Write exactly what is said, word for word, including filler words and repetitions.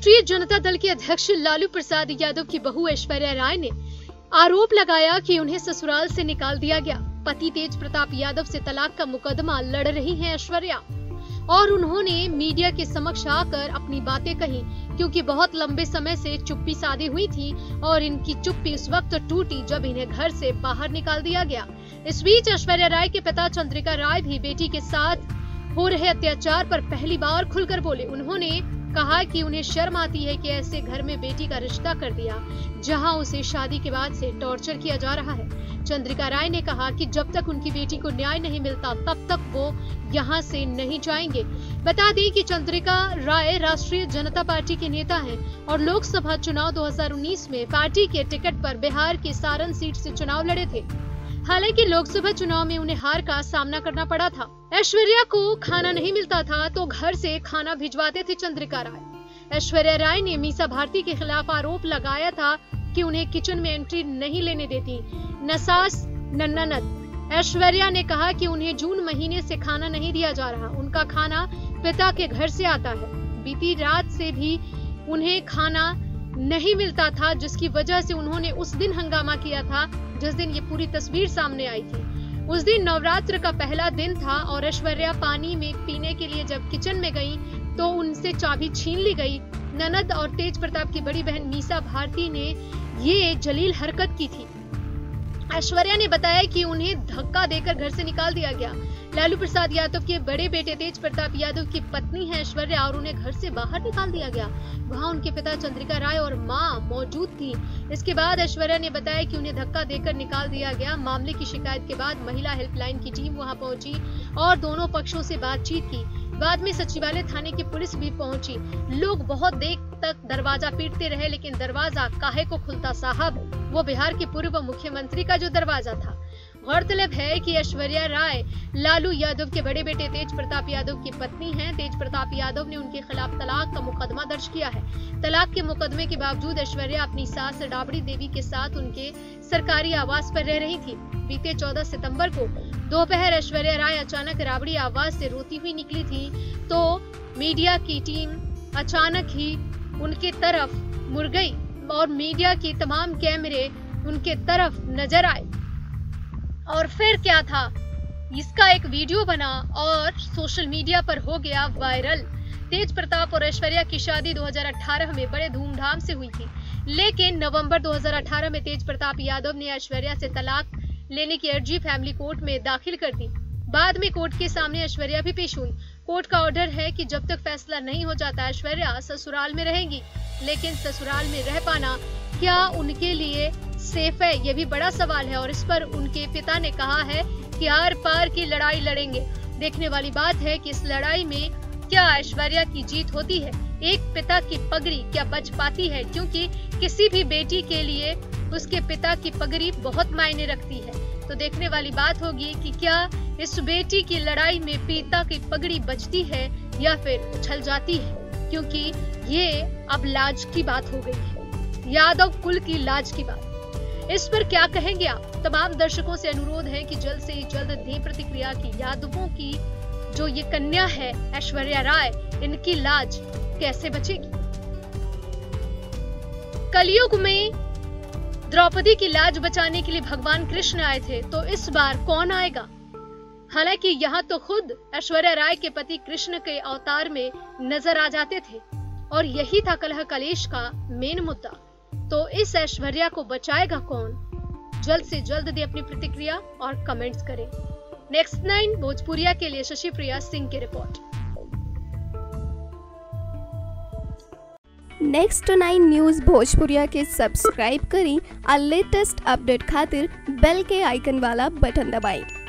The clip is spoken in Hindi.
राष्ट्रीय जनता दल के अध्यक्ष लालू प्रसाद यादव की बहू ऐश्वर्या राय ने आरोप लगाया कि उन्हें ससुराल से निकाल दिया गया। पति तेज प्रताप यादव से तलाक का मुकदमा लड़ रही हैं ऐश्वर्या और उन्होंने मीडिया के समक्ष आकर अपनी बातें कही, क्योंकि बहुत लंबे समय से चुप्पी साधी हुई थी और इनकी चुप्पी उस वक्त टूटी जब इन्हें घर से बाहर निकाल दिया गया। इस बीच ऐश्वर्या राय के पिता चंद्रिका राय भी बेटी के साथ हो रहे अत्याचार पर पहली बार खुलकर बोले। उन्होंने कहा कि उन्हें शर्म आती है कि ऐसे घर में बेटी का रिश्ता कर दिया जहां उसे शादी के बाद से टॉर्चर किया जा रहा है। चंद्रिका राय ने कहा कि जब तक उनकी बेटी को न्याय नहीं मिलता तब तक वो यहां से नहीं जाएंगे। बता दें कि चंद्रिका राय राष्ट्रीय जनता पार्टी के नेता हैं और लोकसभा चुनाव दो हज़ार उन्नीस में पार्टी के टिकट पर बिहार की सारण सीट से चुनाव लड़े थे। हालांकि लोकसभा चुनाव में उन्हें हार का सामना करना पड़ा था। ऐश्वर्या को खाना नहीं मिलता था तो घर से खाना भिजवाते थे चंद्रिका राय। ऐश्वर्या राय ने मीसा भारती के खिलाफ आरोप लगाया था कि उन्हें किचन में एंट्री नहीं लेने देती न सास न ननद। ऐश्वर्या ने कहा कि उन्हें जून महीने से खाना नहीं दिया जा रहा, उनका खाना पिता के घर से आता है। बीती रात से भी उन्हें खाना नहीं मिलता था, जिसकी वजह से उन्होंने उस दिन हंगामा किया था जिस दिन ये पूरी तस्वीर सामने आई थी। उस दिन नवरात्र का पहला दिन था और ऐश्वर्या पानी में पीने के लिए जब किचन में गई तो उनसे चाबी छीन ली गई। ननद और तेज प्रताप की बड़ी बहन मीसा भारती ने ये जलील हरकत की थी। ऐश्वर्या ने बताया कि उन्हें धक्का देकर घर से निकाल दिया गया। लालू प्रसाद यादव के बड़े बेटे तेज प्रताप यादव की पत्नी है ऐश्वर्या और उन्हें घर से बाहर निकाल दिया गया। वहां उनके पिता चंद्रिका राय और मां मौजूद थी। इसके बाद ऐश्वर्या ने बताया कि उन्हें धक्का देकर निकाल दिया गया। मामले की शिकायत के बाद महिला हेल्पलाइन की टीम वहां पहुंची और दोनों पक्षों से बातचीत की। बाद में सचिवालय थाने की पुलिस भी पहुंची। लोग बहुत देर तक दरवाजा पीटते रहे, लेकिन दरवाजा काहे को खुलता साहब, वो बिहार के पूर्व मुख्यमंत्री का जो दरवाजा था। गौरतलब है कि ऐश्वर्या राय लालू यादव के बड़े बेटे तेज प्रताप यादव की पत्नी हैं। तेज प्रताप यादव ने उनके खिलाफ तलाक का मुकदमा दर्ज किया है। तलाक के मुकदमे के बावजूद ऐश्वर्या अपनी सास राबड़ी देवी के साथ उनके सरकारी आवास पर रह रही थी। बीते चौदह सितंबर को दोपहर ऐश्वर्या राय अचानक राबड़ी आवास से रोती हुई निकली थी तो मीडिया की टीम अचानक ही उनके तरफ मुड़ गई और मीडिया के तमाम कैमरे उनके तरफ नजर आए। और फिर क्या था, इसका एक वीडियो बना और सोशल मीडिया पर हो गया वायरल। तेज प्रताप और ऐश्वर्या की शादी दो हज़ार अठारह में बड़े धूमधाम से हुई थी, लेकिन नवंबर दो हज़ार अठारह में तेज प्रताप यादव ने ऐश्वर्या से तलाक लेने की अर्जी फैमिली कोर्ट में दाखिल कर दी। बाद में कोर्ट के सामने ऐश्वर्या भी पेश हुई। कोर्ट का ऑर्डर है कि जब तक फैसला नहीं हो जाता ऐश्वर्या ससुराल में रहेंगी, लेकिन ससुराल में रह पाना क्या उनके लिए सेफ है, ये भी बड़ा सवाल है और इस पर उनके पिता ने कहा है कि आर पार की लड़ाई लड़ेंगे। देखने वाली बात है कि इस लड़ाई में क्या ऐश्वर्या की जीत होती है। एक पिता की पगड़ी क्या बच पाती है, क्योंकि किसी भी बेटी के लिए उसके पिता की पगड़ी बहुत मायने रखती है। तो देखने वाली बात होगी कि क्या इस बेटी की लड़ाई में पिता की पगड़ी बचती है या फिर उछल जाती है, क्योंकि ये अब लाज की बात हो गई है, यादव कुल की लाज की बात। इस पर क्या कहेंगे आप? तमाम दर्शकों से अनुरोध है कि जल्द से जल्द दें प्रतिक्रिया की। यादवों की जो ये कन्या है ऐश्वर्या राय, इनकी लाज कैसे बचेगी? कलयुग में द्रौपदी की लाज बचाने के लिए भगवान कृष्ण आए थे, तो इस बार कौन आएगा? हालांकि यहाँ तो खुद ऐश्वर्या राय के पति कृष्ण के अवतार में नजर आ जाते थे और यही था कलह कलेश का मेन मुद्दा। तो इस ऐश्वर्या को बचाएगा कौन? जल्द से जल्द दे अपनी प्रतिक्रिया और कमेंट्स करें। नेक्स्ट नाइन भोजपुरिया के लिए शशि प्रिया सिंह की report. Next nine news Bhojpuriya के सब्सक्राइब करी और लेटेस्ट अपडेट खातिर बेल के आइकन वाला बटन दबाएं।